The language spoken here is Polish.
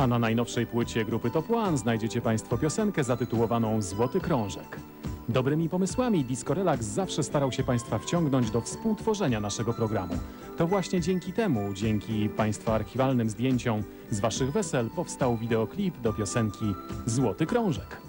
A na najnowszej płycie grupy Top One znajdziecie Państwo piosenkę zatytułowaną Złoty Krążek. Dobrymi pomysłami Disco Relax zawsze starał się Państwa wciągnąć do współtworzenia naszego programu. To właśnie dzięki temu, dzięki Państwa archiwalnym zdjęciom z Waszych wesel powstał wideoklip do piosenki Złoty Krążek.